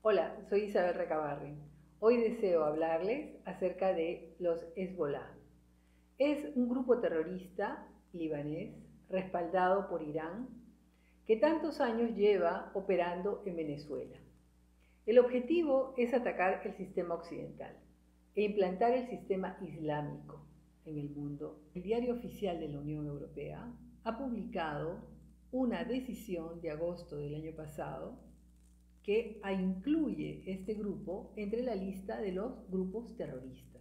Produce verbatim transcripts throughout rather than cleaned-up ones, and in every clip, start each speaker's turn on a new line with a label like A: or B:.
A: Hola, soy Isabel Recabarren. Hoy deseo hablarles acerca de los Hezbollah. Es un grupo terrorista libanés respaldado por Irán que tantos años lleva operando en Venezuela. El objetivo es atacar el sistema occidental e implantar el sistema islámico en el mundo. El diario oficial de la Unión Europea ha publicado una decisión de agosto del año pasado que incluye este grupo entre la lista de los grupos terroristas.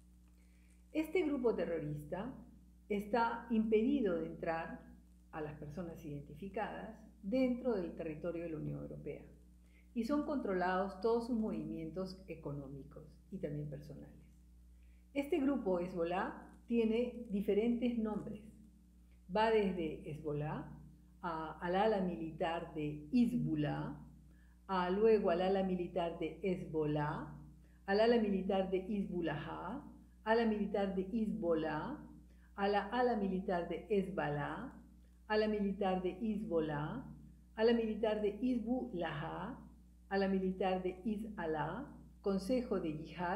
A: Este grupo terrorista está impedido de entrar a las personas identificadas dentro del territorio de la Unión Europea y son controlados todos sus movimientos económicos y también personales. Este grupo Hezbollah tiene diferentes nombres. Va desde Hezbollah a, al ala militar de Hizbullah, a, luego al ala militar de Hezbollah, al ala militar de Hizbullah, ala militar de Hezbollah, a la ala militar de Hezbollah, ala militar de Hezbollah, ala militar de Hizbullah, ala militar de Hizallah, Consejo de Yihad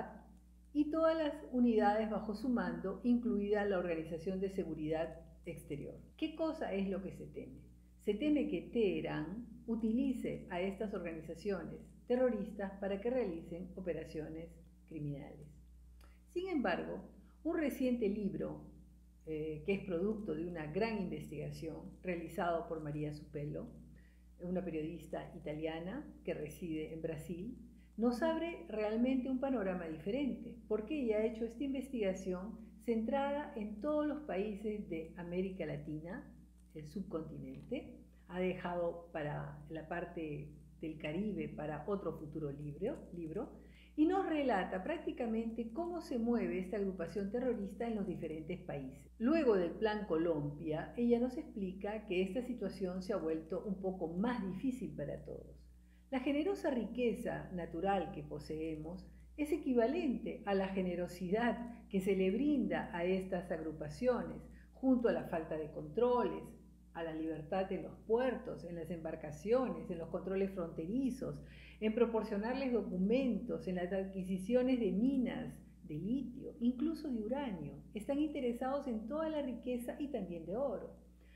A: y todas las unidades bajo su mando, incluida la Organización de Seguridad Exterior. ¿Qué cosa es lo que se teme? Se teme que Teherán utilice a estas organizaciones terroristas para que realicen operaciones criminales. Sin embargo, un reciente libro, eh, que es producto de una gran investigación realizado por María Supello, una periodista italiana que reside en Brasil, nos abre realmente un panorama diferente, porque ella ha hecho esta investigación centrada en todos los países de América Latina, el subcontinente, ha dejado para la parte del Caribe para otro futuro libro, libro y nos relata prácticamente cómo se mueve esta agrupación terrorista en los diferentes países. Luego del Plan Colombia, ella nos explica que esta situación se ha vuelto un poco más difícil para todos. La generosa riqueza natural que poseemos es equivalente a la generosidad que se le brinda a estas agrupaciones, junto a la falta de controles, a la libertad en los puertos, en las embarcaciones, en los controles fronterizos, en proporcionarles documentos, en las adquisiciones de minas, de litio, incluso de uranio. Están interesados en toda la riqueza y también de oro,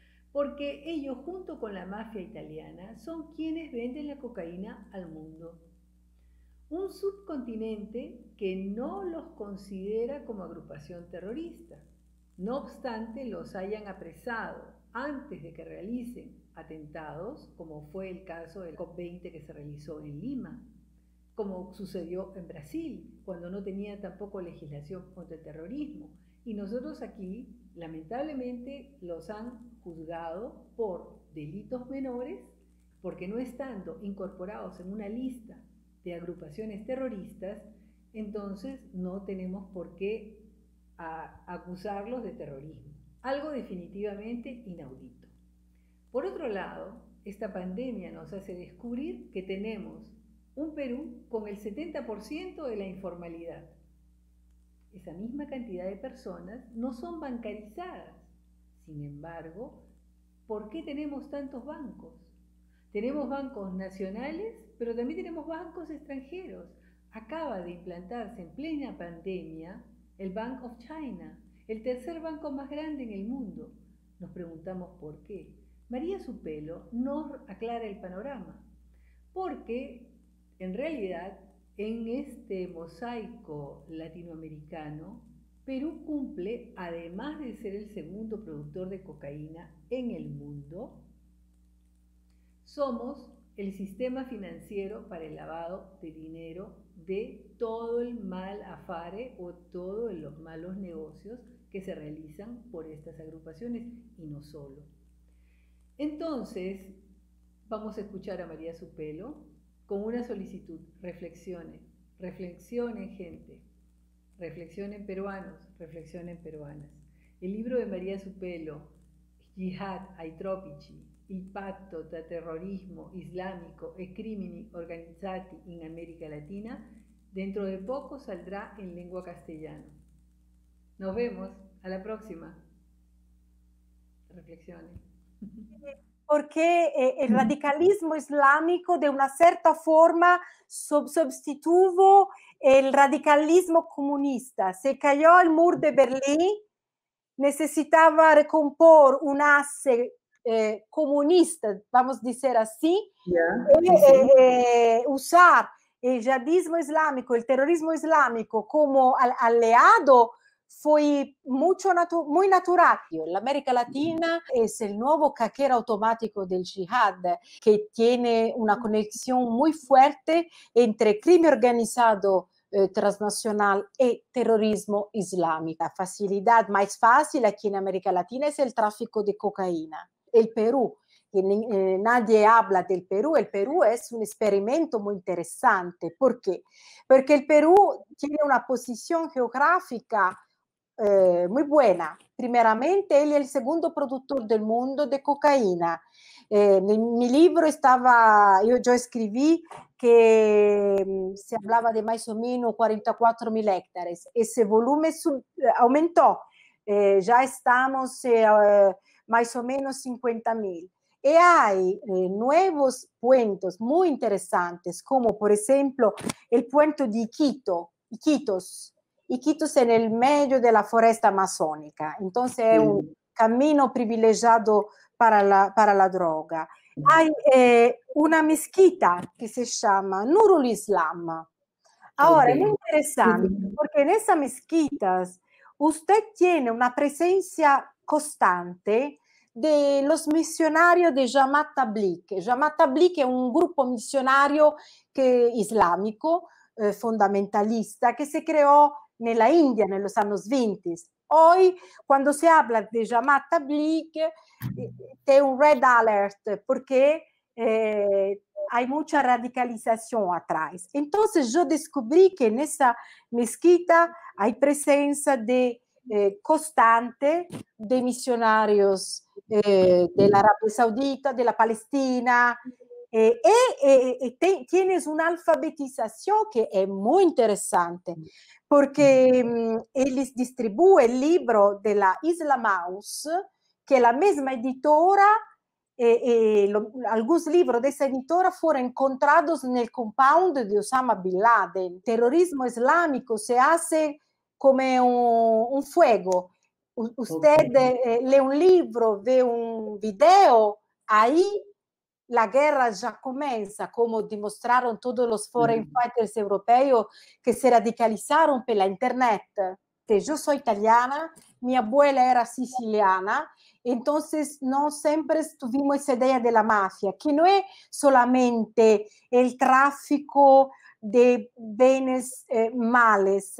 A: porque ellos, junto con la mafia italiana, son quienes venden la cocaína al mundo. Un subcontinente que no los considera como agrupación terrorista. No obstante, los hayan apresado antes de que realicen atentados, como fue el caso del COP veinte que se realizó en Lima, como sucedió en Brasil, cuando no tenía tampoco legislación contra el terrorismo. Y nosotros aquí, lamentablemente, los han juzgado por delitos menores, porque no estando incorporados en una lista de agrupaciones terroristas, entonces no tenemos por qué a acusarlos de terrorismo. Algo definitivamente inaudito. Por otro lado, esta pandemia nos hace descubrir que tenemos un Perú con el setenta por ciento de la informalidad. Esa misma cantidad de personas no son bancarizadas. Sin embargo, ¿por qué tenemos tantos bancos? Tenemos bancos nacionales, pero también tenemos bancos extranjeros. Acaba de implantarse en plena pandemia el Bank of China, el tercer banco más grande en el mundo. Nos preguntamos por qué. María Supello nos aclara el panorama, porque en realidad en este mosaico latinoamericano, Perú cumple, además de ser el segundo productor de cocaína en el mundo, somos el sistema financiero para el lavado de dinero de todo el mal afare o todos los malos negocios que se realizan por estas agrupaciones y no solo. Entonces, vamos a escuchar a María Supello con una solicitud. Reflexionen, reflexionen gente, reflexionen peruanos, reflexionen peruanas. El libro de María Supello, Jihad ai tropici, il patto tra terrorismo islamico e crimini organizzati in América Latina, dentro de poco saldrá en lengua castellana. Nos vemos, a la próxima. Reflexiones.
B: porque eh, el radicalismo islámico de una cierta forma sub sustituyó el radicalismo comunista. Se cayó el muro de Berlín, necesitaba recompor un asse eh, comunista, vamos a decir así,
A: Yeah,
B: y
A: sí, sí.
B: eh, eh, usar el yihadismo islámico, el terrorismo islámico como al aliado fue mucho natu muy natural. La América Latina es el nuevo cajero automático del yihad, que tiene una conexión muy fuerte entre crimen organizado eh, transnacional y terrorismo islámico. La facilidad más fácil aquí en América Latina es el tráfico de cocaína. El Perú, que eh, nadie habla del Perú, el Perú es un experimento muy interesante. ¿Por qué? Porque el Perú tiene una posición geográfica eh, muy buena. Primeramente, él es el segundo productor del mundo de cocaína. Eh, en mi libro estaba, yo, yo escribí que um, se hablaba de más o menos cuarenta y cuatro mil hectáreas. Ese volumen sub, aumentó. Eh, ya estamos eh, uh, más o menos cincuenta mil. Y hay eh, nuevos puentes muy interesantes, como por ejemplo el puente de Iquito, Iquitos, Iquitos en el medio de la foresta amazónica. Entonces es un camino privilegiado para la, para la droga. Hay eh, una mezquita que se llama Nurul Islam. Ahora,
A: Okay.
B: es muy interesante porque en esas mezquitas usted tiene una presencia constante de los misionarios de Jamaat Tabligh. Jamaat Tabligh es un grupo misionario que, islámico, eh, fundamentalista, que se creó en la India en los años veinte. Hoy, cuando se habla de Jamaat Tabligh, eh, hay un red alert porque eh, hay mucha radicalización atrás. Entonces yo descubrí que en esa mezquita hay presencia de eh, constante de misionarios eh, de la Arabia Saudita, de la Palestina, eh, y eh, eh, te, tienes una alfabetización que es muy interesante, porque um, él distribuye el libro de la Islam House, que es la misma editora. Eh, eh, lo, algunos libros de esa editora fueron encontrados en el compound de Osama Bin Laden. El terrorismo islámico se hace como un, un fuego. U usted okay. eh, lee un libro, ve un video, ahí la guerra ya comienza, como demostraron todos los foreign mm. fighters europeos que se radicalizaron por la internet. Yo soy italiana, mi abuela era siciliana, entonces no siempre tuvimos esa idea de la mafia, que no es solamente el tráfico de bienes eh, males,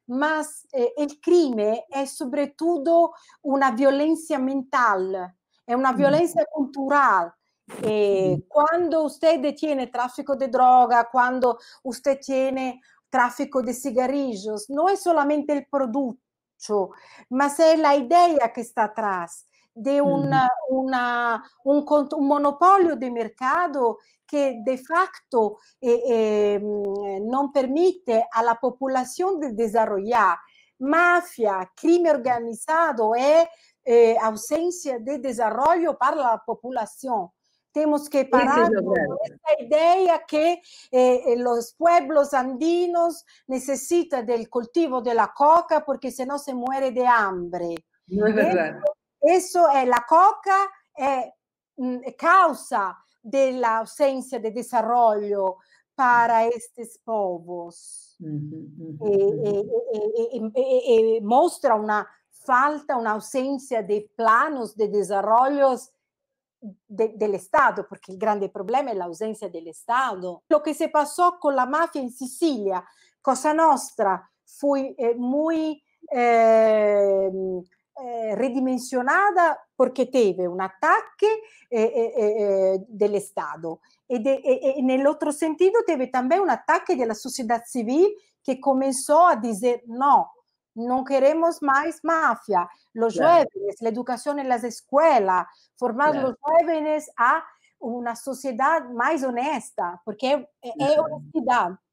B: mas eh, el crimen es sobre todo una violencia mental, es una violencia mm. cultural. Eh, mm. Cuando usted tiene tráfico de droga, cuando usted tiene tráfico de cigarrillos, no es solamente el producto, mas es la idea que está atrás de una, uh-huh. una, un, un monopolio de mercado que de facto eh, eh, no permite a la población de desarrollar. Mafia, crimen organizado es eh, ausencia de desarrollo para la población. Tenemos que parar con esta idea que eh, los pueblos andinos necesitan del cultivo de la coca porque si no se muere de hambre.
A: No es verdad.
B: Eso, eso es la coca, es mm, causa de la ausencia de desarrollo para estos pueblos. Uh-huh, uh-huh, uh-huh. E, e, e, e, muestra una falta, una ausencia de planos de desarrollo De, del Estado, porque el grande problema es la ausencia del Estado. Lo que se pasó con la mafia en Sicilia, Cosa Nostra, fue eh, muy eh, eh, redimensionada porque tuvo un ataque eh, eh, eh, del Estado y, de, y, y en el otro sentido tuvo también un ataque de la sociedad civil que comenzó a decir no, no queremos más mafia, los claro. jóvenes, la educación en las escuelas, formar claro. los jóvenes a una sociedad más honesta, porque es, es honestidad.